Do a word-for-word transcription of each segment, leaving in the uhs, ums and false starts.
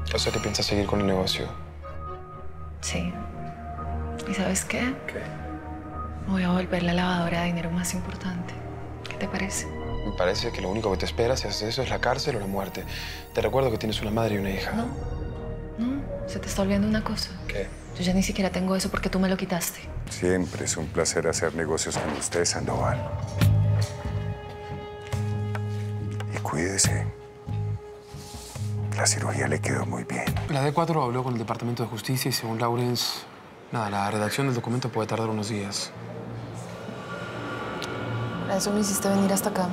O sea que piensas seguir con el negocio. Sí. ¿Y sabes qué? ¿Qué? Voy a volver la lavadora de dinero más importante. ¿Qué te parece? Me parece que lo único que te espera si haces eso es la cárcel o la muerte. Te recuerdo que tienes una madre y una hija. No, no, se te está olvidando una cosa. ¿Qué? Yo ya ni siquiera tengo eso porque tú me lo quitaste. Siempre es un placer hacer negocios con usted, Sandoval. Y cuídese. La cirugía le quedó muy bien. La D cuatro habló con el Departamento de Justicia y según Lawrence, nada, la redacción del documento puede tardar unos días. Para eso me hiciste venir hasta acá.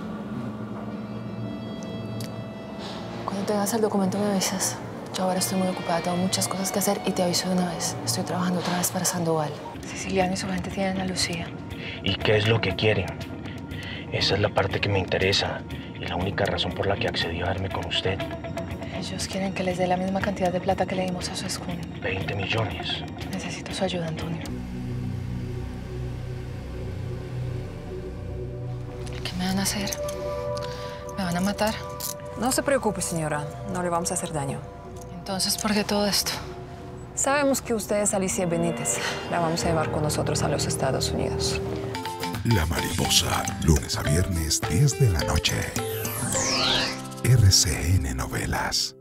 Cuando tengas el documento me avisas. Yo ahora estoy muy ocupada, tengo muchas cosas que hacer y te aviso de una vez. Estoy trabajando otra vez para Sandoval. Siciliano y su gente tienen a Lucía. ¿Y qué es lo que quieren? Esa es la parte que me interesa y la única razón por la que accedí a verme con usted. Ellos quieren que les dé la misma cantidad de plata que le dimos a su escudo. veinte millones. Necesito su ayuda, Antonio. ¿Qué me van a hacer? ¿Me van a matar? No se preocupe, señora. No le vamos a hacer daño. Entonces, ¿por qué todo esto? Sabemos que usted es Alicia Benítez. La vamos a llevar con nosotros a los Estados Unidos. La Mariposa, lunes a viernes, diez de la noche. R C N Novelas.